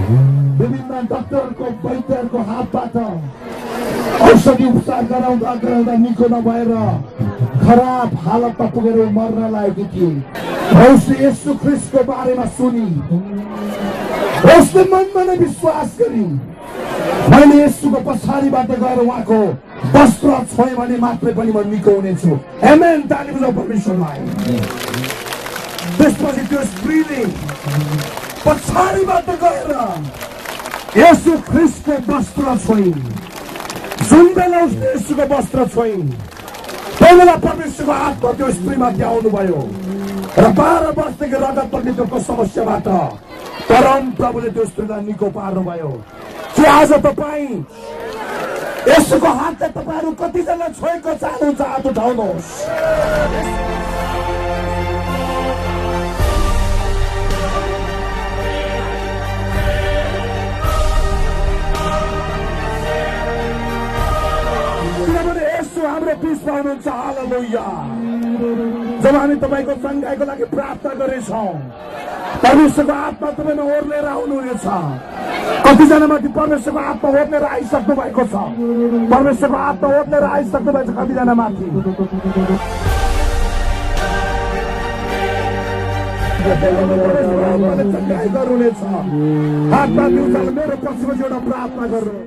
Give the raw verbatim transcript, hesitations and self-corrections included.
विभिन्न डाक्टरको वैद्यहरूको हातबाट औषधि उपचार गराउँदा गराउँदा निको नभएर खराब हालतमा पुगेर मर्न लागेकी थिए। उसले येशू ख्रीष्टको बारेमा सुनि उसले मनमा नै विश्वास गरी मैले येशूको पछाडिबाट गएर उहाँको वस्त्र छोएँ भने मात्रै पनि म निको हुनेछु। आमेन। ताली बजाऊ परमेश्वरलाई। त्यसपछि त्यो स्त्रीले पछाडिबाट गएर येशू ख्रीष्टको वस्त्र छोइन्। जुन बेला उसले येशूको वस्त्र छोइन् त्यही बेला परमेश्वरको आत्मा त्यो स्त्रीमाथि आउनुभयो र बाह्र वर्षदेखि रगत बग्नेको समस्याबाट परम प्रभुले त्यो स्त्रीलाई निको पार्नुभयो। के आज तपाईँ येशूको हातले तपाईँहरू कतिजना छोएको चाहनुहुन्छ? हात उठाउनुहोस्। हाम्रो बिचमा हुनुहुन्छ। हालेलुया। जब हामी तपाईँको चङ्गाइको लागि प्रार्थना गरेछौँ परमेश्वरको आत्मा तपाईँमा ओर्लेर आउनुहुनेछ। कतिजनामाथि परमेश्वरको आत्मा ओर्लेर आइसक्नु भएको छ। परमेश्वरको आत्मा ओर्लेर आइसक्नु भएको छ कतिजनामाथि। चङ्गाइ गर्नुहुनेछ। हातमा मेरो पछिपछि एउटा प्रार्थना गर्नु।